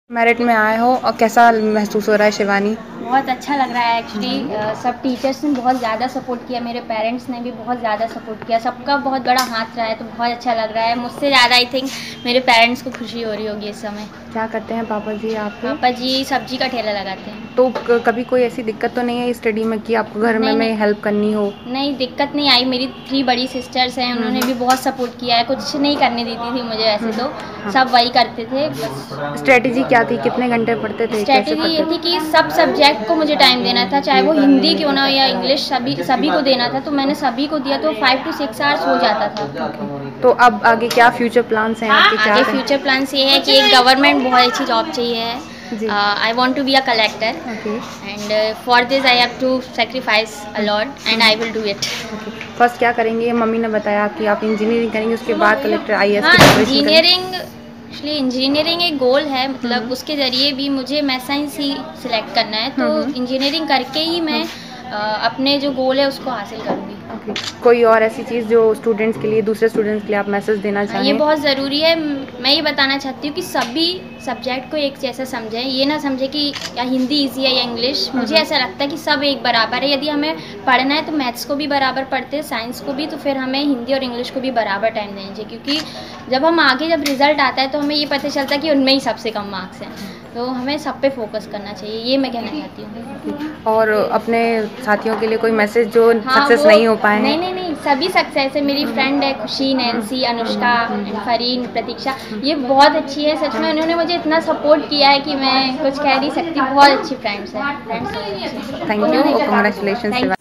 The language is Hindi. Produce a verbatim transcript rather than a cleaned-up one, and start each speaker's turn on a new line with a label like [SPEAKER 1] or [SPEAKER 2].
[SPEAKER 1] मेरिट में आए हो और कैसा महसूस हो रहा है शिवानी?
[SPEAKER 2] बहुत अच्छा लग रहा है एक्चुअली। सब टीचर्स ने बहुत ज़्यादा सपोर्ट किया, मेरे पेरेंट्स ने भी बहुत ज़्यादा सपोर्ट किया, सबका बहुत बड़ा हाथ रहा है, तो बहुत अच्छा लग रहा है। मुझसे ज़्यादा आई थिंक मेरे पेरेंट्स को खुशी हो रही होगी इस समय।
[SPEAKER 1] क्या करते हैं पापा जी आपके?
[SPEAKER 2] पापा जी सब्जी का ठेला लगाते हैं।
[SPEAKER 1] तो क- कभी कोई ऐसी दिक्कत तो नहीं है स्टडी में कि आपको घर में
[SPEAKER 2] नहीं,
[SPEAKER 1] में
[SPEAKER 2] नहीं।
[SPEAKER 1] हेल्प करनी हो?
[SPEAKER 2] नहीं, दिक्कत नहीं आई। मेरी थ्री बड़ी सिस्टर्स हैं, उन्होंने भी बहुत सपोर्ट किया है, कुछ नहीं करने देती थी मुझे वैसे तो।
[SPEAKER 1] हाँ।
[SPEAKER 2] सब वही करते थे बस।
[SPEAKER 1] स्ट्रेटेजी क्या थी? कितने घंटे पढ़ते थे? कैसे
[SPEAKER 2] स्ट्रैटेजी ये
[SPEAKER 1] पढ़ते
[SPEAKER 2] थी
[SPEAKER 1] थे?
[SPEAKER 2] कि सब सब्जेक्ट को मुझे टाइम देना था, चाहे वो हिंदी क्यों ना हो या इंग्लिश, सभी सभी को देना था। तो मैंने सभी को दिया, तो फाइव टू सिक्स आवर्स हो जाता था।
[SPEAKER 1] तो अब आगे क्या फ्यूचर प्लान्स हैं आपके? क्या
[SPEAKER 2] आगे
[SPEAKER 1] करें?
[SPEAKER 2] फ्यूचर प्लान्स ये है कि एक गवर्नमेंट बहुत अच्छी जॉब चाहिए है।
[SPEAKER 1] जी।
[SPEAKER 2] I want to be a collector
[SPEAKER 1] okay.
[SPEAKER 2] And for this I have to sacrifice a lot and I will do it.
[SPEAKER 1] First क्या करेंगे? मम्मी ने बताया कि आप इंजीनियरिंग करेंगे, उसके बाद कलेक्टर आई ए एस
[SPEAKER 2] हाँ,
[SPEAKER 1] की प्रिपरेशन करेंगे।
[SPEAKER 2] इंजीनियरिंग एक्चुअली इंजीनियरिंग एक गोल है, मतलब उसके ज़रिए भी मुझे मैं साइंस ही सिलेक्ट करना है, तो इंजीनियरिंग करके ही मैं अ, अपने जो गोल है उसको हासिल करूँगी।
[SPEAKER 1] ओके। कोई और ऐसी चीज़ जो स्टूडेंट्स के लिए, दूसरे स्टूडेंट्स के लिए आप मैसेज देना
[SPEAKER 2] हाँ,
[SPEAKER 1] चाहें?
[SPEAKER 2] ये बहुत ज़रूरी है। मैं ये बताना चाहती हूँ कि सभी सब्जेक्ट को एक जैसा समझें, ये ना समझें कि या हिंदी ईजी है या इंग्लिश। मुझे ऐसा लगता है कि सब एक बराबर है। यदि हमें पढ़ना है तो मैथ्स को भी बराबर पढ़ते हैं, साइंस को भी, तो फिर हमें हिंदी और इंग्लिश को भी बराबर टाइम देना चाहिए, क्योंकि जब हम आगे जब रिजल्ट आता है तो हमें ये पता चलता है कि उनमें ही सबसे कम मार्क्स हैं। तो हमें सब पे फोकस करना चाहिए, ये मैं कहना चाहती हूँ।
[SPEAKER 1] और अपने साथियों के लिए कोई मैसेज जो
[SPEAKER 2] हाँ,
[SPEAKER 1] सक्सेस
[SPEAKER 2] वो
[SPEAKER 1] नहीं हो पाए
[SPEAKER 2] नहीं
[SPEAKER 1] हैं?
[SPEAKER 2] नहीं नहीं सभी सक्सेस है। मेरी फ्रेंड है खुशी, नैन्सी, अनुष्का, फरीन, प्रतीक्षा, ये बहुत अच्छी है सच में। उन्होंने मुझे इतना सपोर्ट किया है कि मैं कुछ कह नहीं सकती। बहुत अच्छी फ्रेंड्स हैं, फ्रेंड्स।
[SPEAKER 1] थैंक यू और कंग्रेचुलेशन।